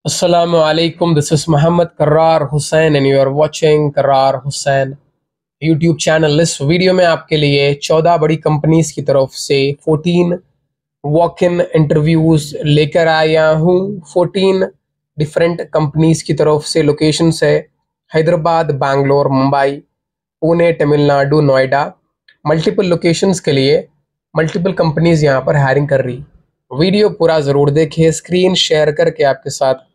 Assalamu alaikum. This is Muhammad Karrar Hussain and you are watching Karrar Hussain YouTube channel। इस video में आपके लिए 14 बड़ी companies की तरफ से 14 वॉक इन इंटरव्यूज लेकर आया हूँ। 14 डिफरेंट कंपनीज की तरफ से लोकेशंस है हैदराबाद, बैंगलोर, मुंबई, पुणे, तमिलनाडु, नोएडा। मल्टीपल लोकेशंस के लिए मल्टीपल कंपनीज यहाँ पर हायरिंग कर रही। वीडियो पूरा ज़रूर देखें। स्क्रीन शेयर करके आपके साथ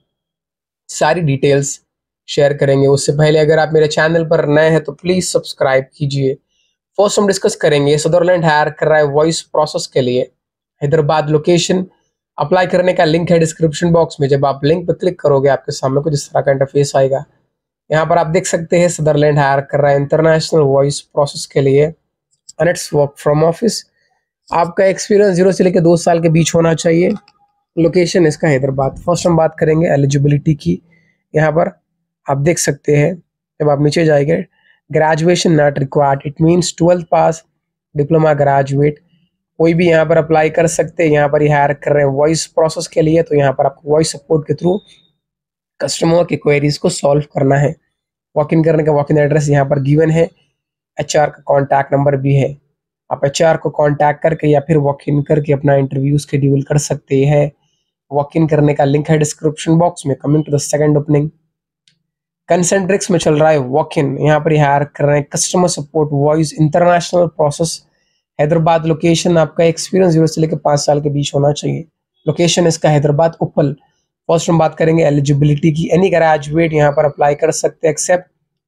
सारी डिटेल्स शेयर करेंगे। उससे पहले अगर आप मेरे चैनल पर नए हैं तो प्लीज़ सब्सक्राइब कीजिए। फर्स्ट हम डिस्कस करेंगे सदरलैंड हायर कर रहा है वॉइस प्रोसेस के लिए हैदराबाद लोकेशन। अप्लाई करने का लिंक है डिस्क्रिप्शन बॉक्स में। जब आप लिंक पर क्लिक करोगे आपके सामने कुछ इस तरह का इंटरफेस आएगा। यहाँ पर आप देख सकते हैं सदरलैंड हायर कर रहा है इंटरनेशनल वॉइस प्रोसेस के लिए and it's work from office. आपका एक्सपीरियंस 0 से लेकर 2 साल के बीच होना चाहिए। लोकेशन इसका हैदराबाद। फर्स्ट हम बात करेंगे एलिजिबिलिटी की। यहाँ पर आप देख सकते हैं जब आप नीचे जाएंगे graduation not required, it means 12th पास, डिप्लोमा ग्रेजुएट कोई भी यहाँ पर अप्लाई कर सकते हैं। यहाँ पर ये हायर कर रहे हैं वॉइस प्रोसेस के लिए, तो यहाँ पर आपको वॉइस सपोर्ट के थ्रू कस्टमर की क्वेरीज को सॉल्व करना है। वॉक इन करने का वॉक इन एड्रेस यहाँ पर गिवन है। HR का कॉन्टैक्ट नंबर भी है। आप HR को कॉन्टैक्ट करके या फिर वॉक इन करके अपना इंटरव्यू शेड्यूल कर सकते हैं। वॉक इन करने का लिंक है डिस्क्रिप्शन बॉक्स में। Coming to the second opening, Concentrix में चल रहा है वॉक इन। यहाँ पर हायर कर रहे हैं customer support voice international process Hyderabad location. आपका एक्सपीरियंस 0 से लेकर 5 साल के बीच होना चाहिए। लोकेशन इसका हैदराबाद उपल। फर्स्ट हम बात करेंगे एलिजिबिलिटी की। एनी ग्रेजुएट यहाँ पर अप्लाई कर सकते हैं एक्सेप्ट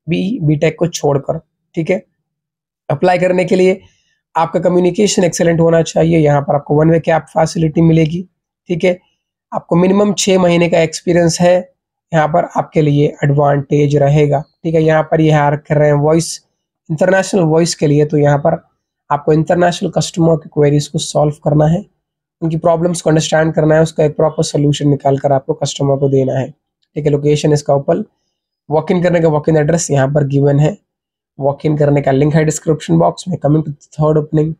बीटेक को छोड़कर। ठीक है, अप्लाई करने के लिए आपका कम्युनिकेशन एक्सेलेंट होना चाहिए। यहाँ पर आपको 1 वे कैब फैसिलिटी मिलेगी। ठीक है, आपको मिनिमम 6 महीने का एक्सपीरियंस है, यहाँ पर आपके लिए एडवांटेज रहेगा। ठीक है, यहाँ पर ये हायर कर रहे हैं वॉइस इंटरनेशनल वॉइस के लिए, तो यहाँ पर आपको इंटरनेशनल कस्टमर की क्वेरीज को सॉल्व करना है, उनकी प्रॉब्लम्स को अंडरस्टैंड करना है, उसका एक प्रॉपर सोल्यूशन निकाल कर आपको कस्टमर को देना है। ठीक है, लोकेशन इसका ऊपर। वॉक इन करने का वॉक इन एड्रेस यहाँ पर गिवन है। वॉक इन करने का लिंक है डिस्क्रिप्शन बॉक्स में। Coming to third opening,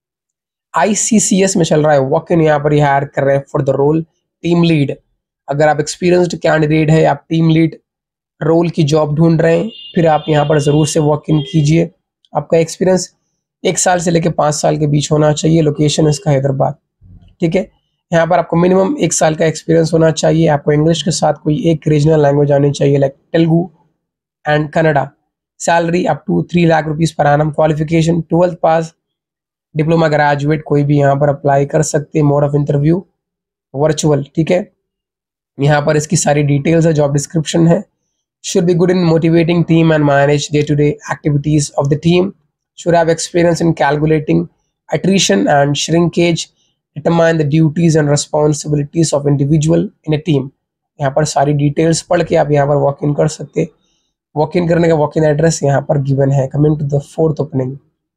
ICCS में चल रहा है वॉक इन। यहाँ पर हायर कर रहे हैं for the role team lead. अगर आप एक्सपीरियंस्ड कैंडिडेट है, आप टीम लीड रोल की जॉब ढूंढ रहे हैं, फिर आप यहाँ पर ज़रूर से वॉक इन कीजिए। आपका एक्सपीरियंस 1 साल से लेकर 5 साल के बीच होना चाहिए। लोकेशन इसका हैदराबाद। ठीक है, यहाँ पर आपको मिनिमम 1 साल का एक्सपीरियंस होना चाहिए। आपको इंग्लिश के साथ कोई एक रीजनल लैंग्वेज आनी चाहिए like Telugu and Kannada. Salary up to 3 lakh rupees per annum. Qualification 12th पास, डिप्लोमा ग्रेजुएट कोई भी यहाँ पर अप्लाई कर सकते हैं। Mode of interview virtual. ठीक है, यहाँ पर इसकी सारी डिटेल्स है, जॉब डिस्क्रिप्शन है। Should be good in motivating team and manage day to day activities of the team. Should have experience in calculating attrition and shrinkage, determine the duties and responsibilities of individual in a team। यहाँ पर सारी details पढ़ के आप यहाँ पर walk in कर सकते। वॉक इन करने का वॉक इन एड्रेस यहाँ पर गिवन है। Coming to the fourth opening,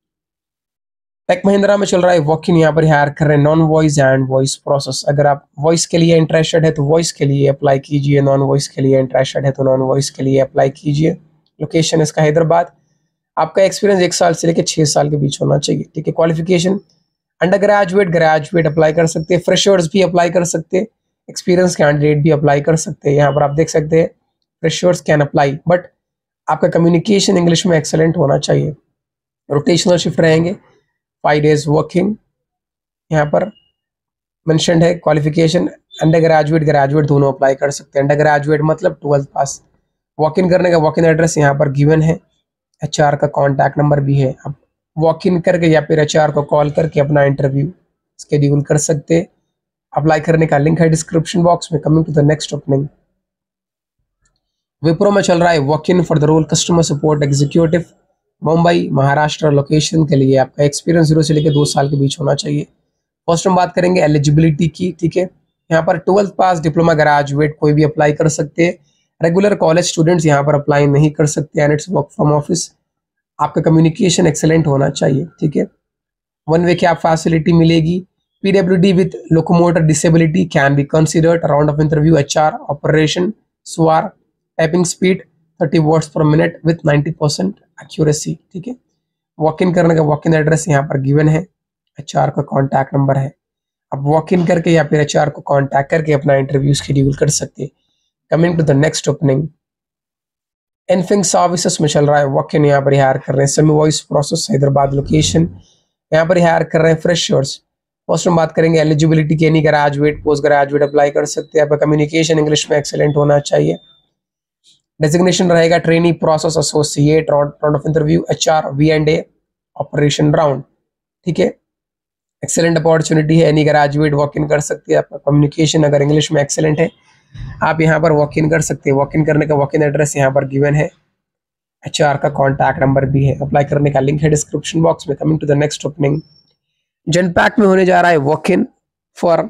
Tech Mahindra में चल रहा है वॉक इन। यहाँ पर हायर कर रहे हैं non voice and voice process. अगर आप वॉइस के लिए इंटरेस्टेड है तो वॉइस के लिए अप्लाई कीजिए, नॉन वॉइस के लिए इंटरेस्टेड है तो नॉन वॉइस के लिए अप्लाई कीजिए। लोकेशन इसका हैदराबाद। आपका एक्सपीरियंस 1 साल से लेकर 6 साल के बीच होना चाहिए। ठीक है, qualification undergraduate, graduate apply कर सकते हैं, फ्रेशर्स भी अप्लाई कर सकते हैं, एक्सपीरियंस कैंडिडेट भी अप्लाई कर सकते हैं। यहाँ पर आप देख सकते हैं फ्रेशर्स कैन अप्लाई, बट आपका कम्युनिकेशन इंग्लिश में एक्सेलेंट होना चाहिए। रोटेशनल शिफ्ट रहेंगे, 5 days वर्किंग। यहाँ पर मेंशन्ड है क्वालिफिकेशन अंडर ग्रेजुएट, ग्रेजुएट दोनों अप्लाई कर सकते हैं। अंडर ग्रेजुएट मतलब 12th पास। वॉक इन करने का वॉक इन एड्रेस यहाँ पर गिवन है। HR का कॉन्टैक्ट नंबर भी है। आप वॉक इन करके या फिर HR को कॉल करके अपना इंटरव्यू शेड्यूल कर सकते। अप्लाई करने का लिंक है डिस्क्रिप्शन बॉक्स में। Coming to the next opening, Wipro में चल रहा है walk in for the role customer support executive, Mumbai Maharashtra. Location के लिए आपका एक्सपीरियंस 0 से लेकर 2 साल के बीच होना चाहिए। फर्स्ट हम बात करेंगे एलिजिबिलिटी की। ठीक है, यहाँ पर 12th पास, डिप्लोमा ग्रेजुएट कोई भी अप्लाई कर सकते हैं। रेगुलर कॉलेज स्टूडेंट्स यहाँ पर अप्लाई नहीं कर सकते and it's work from office. आपका कम्युनिकेशन एक्सेलेंट होना चाहिए। ठीक है, 1 वे कैब फैसिलिटी मिलेगी। PWD with locomotor disability can be considered. Round of interview HR operation स्वार। Typing speed 30 words per minute with 90% accuracy. ठीक है, वॉक इन करने का वॉक इन एड्रेस यहाँ पर गिवन है। HR का कॉन्टैक्ट नंबर है। आप वॉक इन करके या फिर HR को कॉन्टैक्ट करके अपना इंटरव्यू शेड्यूल कर सकते हैं। Coming to the next opening, इनफिंग सर्विसेज में चल रहा है वॉक इन, यहाँ पर हायर कर रहे हैं semi voice process Hyderabad location, यहाँ पर हायर कर रहे हैं फ्रेशर्स। फर्स्ट हम बात करेंगे एलिजिबिलिटी की, any graduate post graduate apply कर सकते हैं। आपका कम्युनिकेशन इंग्लिश में एक्सेलेंट होना चाहिए। डेजिग्नेशन रहेगा trainee process associate, round of interview HR V&A operation round, ठीक है। एक्सेलेंट अपॉर्चुनिटी है, एनी ग्रेजुएट वॉक इन कर सकते हैं। आपका कम्युनिकेशन अगर इंग्लिश में एक्सेलेंट है आप यहाँ पर वॉक इन कर सकते हैं। वॉक इन करने का वॉक इन एड्रेस यहाँ पर गिवन है, HR का कॉन्टैक्ट नंबर भी है। अप्लाई करने का लिंक है डिस्क्रिप्शन बॉक्स में। Coming to the next opening, Genpact में होने जा रहा है walk in for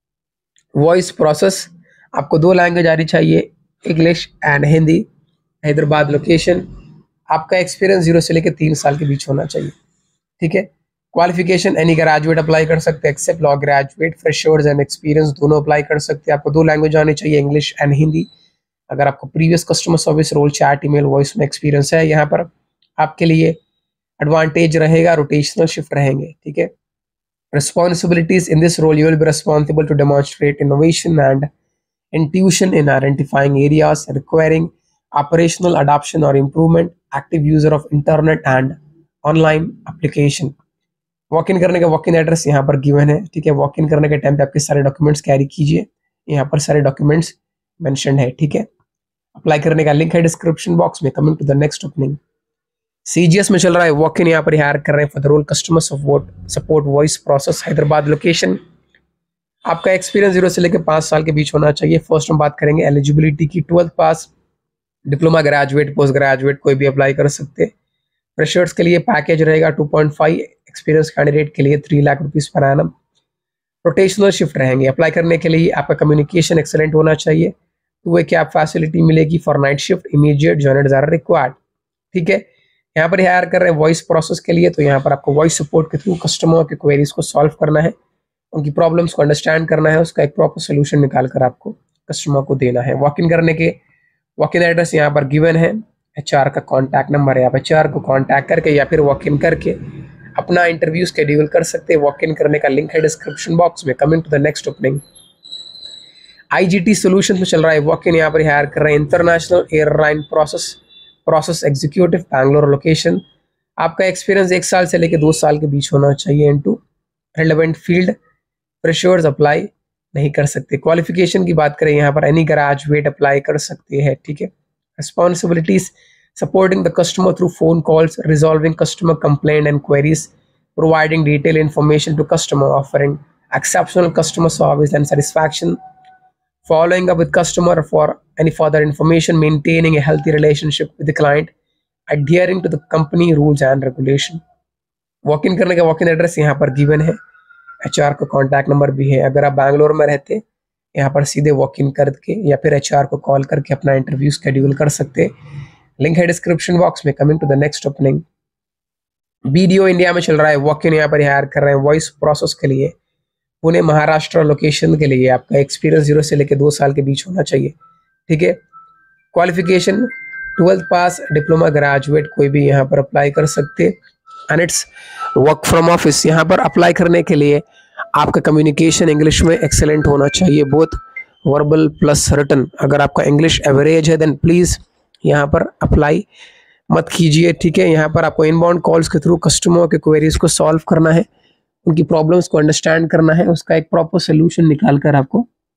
voice process. आपको 2 लैंग्वेज आनी चाहिए, English and Hindi. Hyderabad location. आपका एक्सपीरियंस 0 से लेकर 3 साल के बीच होना चाहिए, ठीक है। क्वालिफिकेशन एनी ग्रेजुएट अप्लाई कर सकते हैं, except law graduate, freshers and experience दोनों अप्लाई कर सकते हैं। आपको 2 लैंग्वेज आनी चाहिए, इंग्लिश एंड हिंदी। अगर आपको previous customer service role, chat, email, voice में एक्सपीरियंस है, यहाँ पर आपके लिए एडवांटेज रहेगा, रोटेशनल शिफ्ट रहेंगे, ठीक है। Responsibilities in this role, you will be responsible to demonstrate innovation and intuition in identifying areas requiring operational adoption or improvement, active user of internet and online application। Walk in करने का walk in address यहाँ पर given है, ठीक है। Walk in करने के time पे आपके सारे डॉक्यूमेंट्स कैरी कीजिए, यहाँ पर सारे डॉक्यूमेंट्स मेंशन है, ठीक है। अप्लाई करने का लिंक है डिस्क्रिप्शन बॉक्स में। Coming to the next opening, CGS में चल रहा है वॉक इन, यहाँ पर हायर कर रहे हैं for the role customer support voice process Hyderabad location. आपका एक्सपीरियंस 0 से लेकर 5 साल के बीच होना चाहिए। फर्स्ट हम बात करेंगे एलिजिबिलिटी की, 12th पास, डिप्लोमा ग्रेजुएट, पोस्ट ग्रेजुएट कोई भी अप्लाई कर सकते हैं। फ्रेशर्स के लिए पैकेज रहेगा 2.5, एक्सपीरियंस कैंडिडेट के लिए 3 lakh rupees per annum. Rotational shift रहेंगे। अप्लाई करने के लिए आपका कम्युनिकेशन एक्सेलेंट होना चाहिए। 2 कैब फैसिलिटी मिलेगी for night shift, immediate joiners are required, ठीक है। यहाँ पर हायर कर रहे हैं वॉइस प्रोसेस के लिए, तो यहाँ पर आपको वॉइस सपोर्ट के थ्रू कस्टमर के क्वेरीज को सॉल्व करना है, उनकी प्रॉब्लम्स को अंडरस्टैंड करना है, उसका एक प्रॉपर सोल्यूशन निकाल कर आपको कस्टमर को देना है। वॉक इन करने के वॉक इन एड्रेस यहाँ पर गिवन है, HR का कॉन्टैक्ट नंबर है। आप HR को कॉन्टैक्ट करके या फिर वॉक इन करके अपना इंटरव्यू शेड्यूल कर सकते हैं। वॉक इन करने का लिंक है डिस्क्रिप्शन बॉक्स में। Coming to the next opening, IGT solutions में चल रहा है वॉक इन, यहाँ पर हायर कर रहे हैं international airline process executive Bangalore location. आपका एक्सपीरियंस 1 साल से लेकर 2 साल के बीच होना चाहिए into relevant field. Freshers apply नहीं कर सकते। क्वालिफिकेशन की बात करें, यहाँ पर एनी ग्रेजुएट अप्लाई कर सकते हैं, ठीक है। Responsibilities supporting the customer through phone calls, resolving customer complaint and queries, providing detail information to customer, offering exceptional customer service and satisfaction, following up with customer for any further information, maintaining a healthy relationship with the client, adhering to the company rules and regulation। Walk in करने का walk in address यहाँ पर given है, HR का contact number भी है। अगर आप बैंगलोर में रहते यहाँ पर सीधे वॉक इन करके या फिर HR को कॉल करके अपना इंटरव्यू शेड्यूल कर सकते। लिंक है डिस्क्रिप्शन बॉक्स में। Coming to the next opening, BDO India में चल रहा है वॉक इन, यहाँ पर हायर कर रहे हैं वॉइस प्रोसेस के लिए, पुणे महाराष्ट्र लोकेशन के लिए। आपका एक्सपीरियंस 0 से लेकर 2 साल के बीच होना चाहिए, ठीक है। क्वालिफिकेशन 12th पास, डिप्लोमा ग्रेजुएट कोई भी यहाँ पर अप्लाई कर सकते। And it's work from office. यहाँ पर अप्लाई करने के लिए आपका कम्युनिकेशन इंग्लिश में एक्सेलेंट होना चाहिए, बोथ वर्बल प्लस रिटन। अगर आपका इंग्लिश एवरेज है देन प्लीज यहाँ पर अप्लाई मत कीजिए, ठीक है। यहाँ पर आपको इनबाउंड कॉल्स के थ्रू कस्टमर के क्वेरीज को सॉल्व करना है, उनकी प्रॉब्लम्स को अंडरस्टैंड करना है, उसका एक प्रॉपर सोल्यूशन निकाल कर आपको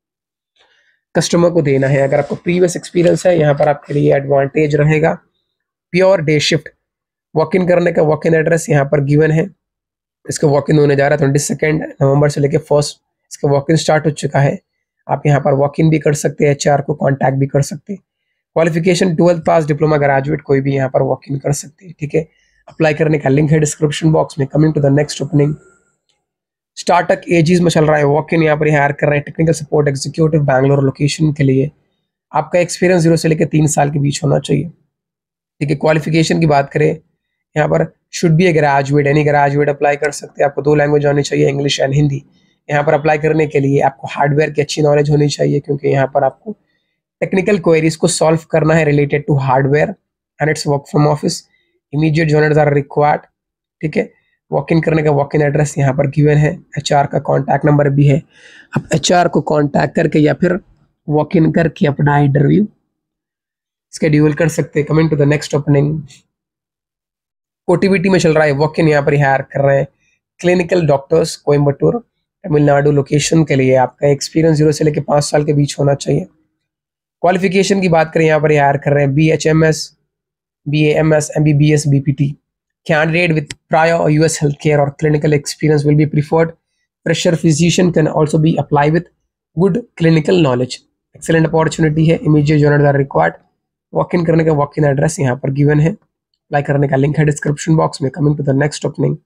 कस्टमर को देना है। अगर आपको प्रीवियस एक्सपीरियंस है यहाँ पर आपके लिए एडवांटेज रहेगा। Pure day shift. Walk in करने का वॉक इन एड्रेस यहाँ पर गिवन है। इसका वॉक इन होने जा रहा है 22 नवंबर से लेकर 1 इसका वॉक इन स्टार्ट हो चुका है। आप यहाँ पर वॉक इन भी कर सकते हैं, HR को कॉन्टैक्ट भी कर सकते हैं। क्वालिफिकेशन 12th पास, डिप्लोमा ग्रेजुएट कोई भी यहाँ पर वॉक इन कर सकते हैं, ठीक है। अप्लाई करने का लिंक है डिस्क्रिप्शन बॉक्स में। Coming to the next opening, startup एजीज में चल रहा है वॉक इन, यहाँ पर हायर कर रहे हैं technical support executive Bangalore location के लिए। आपका एक्सपीरियंस 0 से लेकर 3 साल के बीच होना चाहिए, ठीक है। क्वालिफिकेशन की बात करें, यहाँ पर should be a graduate, any graduate apply कर सकते हैं। आपको 2 लैंग्वेज आनी चाहिए, इंग्लिश एंड हिंदी। यहाँ पर अप्लाई करने के लिए आपको हार्डवेयर की अच्छी नॉलेज होनी चाहिए, क्योंकि यहाँ पर आपको टेक्निकल क्वेरीज को सॉल्व करना है related to hardware. And it's work from office, immediate joiners are required, ठीक है। वॉक इन करने का वॉक इन एड्रेस यहाँ पर गिवन है। HR का कॉन्टैक्ट नंबर भी है। आप HR को कॉन्टैक्ट करके या फिर वॉक इन करके अपना इंटरव्यू स्केड्यूल कर सकते हैं। Coming to the next opening, OTBT में चल रहा है वॉक इन, यहाँ पर हायर कर रहे हैं clinical doctors Coimbatore Tamil Nadu location के लिए। आपका एक्सपीरियंस 0 से लेकर 5 साल के बीच होना चाहिए। क्वालिफिकेशन की बात करें, यहाँ पर हायर कर रहे हैं BHMS, BAMS, MBBS, BPT। Candidate with prior US healthcare or clinical experience will be preferred. Fresher physician can also be applied with good clinical knowledge. Excellent opportunity है, immediate joiners are required। Walk in करने का walk in address यहाँ पर given है, apply करने का link है description box में। Coming to the next opening,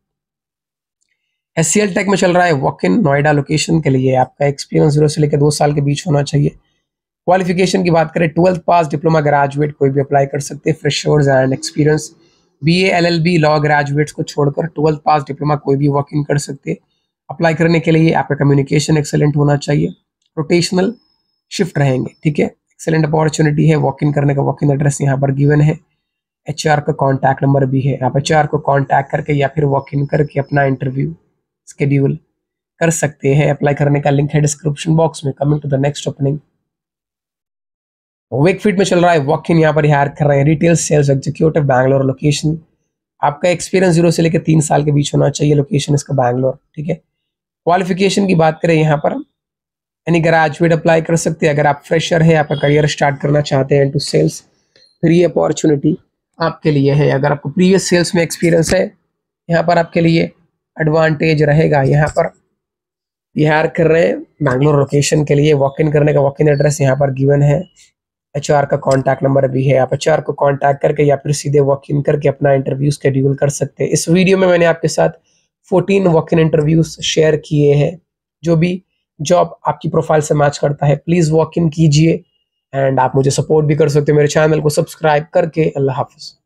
HCL tech में चल रहा है वॉक इन नोएडा लोकेशन के लिए। आपका एक्सपीरियंस 0 से लेकर 2 साल के बीच होना चाहिए। क्वालिफिकेशन की बात करें, 12th पास, डिप्लोमा ग्रेजुएट कोई भी अप्लाई कर सकते हैं। Freshers and experience BA LLB law graduates को छोड़कर 12th पास डिप्लोमा कोई भी वॉक इन कर सकते हैं। अप्लाई करने के लिए आपका कम्युनिकेशन एक्सेलेंट होना चाहिए। रोटेशनल शिफ्ट रहेंगे, ठीक है। एक्सेलेंट अपॉर्चुनिटी है, वॉक इन करने का वॉक इन एड्रेस यहाँ पर गिवन है। HR का कॉन्टैक्ट नंबर भी है, आप HR को कॉन्टैक्ट करके या फिर वॉक इन करके अपना इंटरव्यू स्केड्यूल कर सकते हैं। अप्लाई करने का लिंक है डिस्क्रिप्शन बॉक्स में। Coming to the next opening, Wakefield में चल रहा है वॉक इन, यहाँ पर हायर कर रहे हैं retail sales executive Bangalore location. आपका एक्सपीरियंस 0 से लेकर 3 साल के बीच होना चाहिए। लोकेशन इसका बैंगलोर, ठीक है। क्वालिफिकेशन की बात करें, यहाँ पर यानी ग्रेजुएट अप्लाई कर सकते हैं। अगर आप फ्रेशर है, आपका करियर स्टार्ट करना चाहते हैं टू सेल्स, फिर ये अपॉर्चुनिटी आपके लिए है। अगर आपको प्रीवियस सेल्स में एक्सपीरियंस है, यहाँ पर आपके लिए एडवांटेज रहेगा। यहाँ पर हायर कर रहे हैं बैंगलोर लोकेशन के लिए। वॉक इन करने का वॉक इन एड्रेस यहाँ पर गिवन है। HR का कॉन्टैक्ट नंबर भी है, आप HR को कॉन्टैक्ट करके या फिर सीधे वॉक इन करके अपना इंटरव्यू शेड्यूल कर सकते हैं। इस वीडियो में मैंने आपके साथ 14 वॉक इन इंटरव्यूज शेयर किए हैं। जो भी जॉब आपकी प्रोफाइल से मैच करता है, प्लीज वॉक इन कीजिए। एंड आप मुझे सपोर्ट भी कर सकते हैं मेरे चैनल को सब्सक्राइब करके। अल्लाह हाफिज।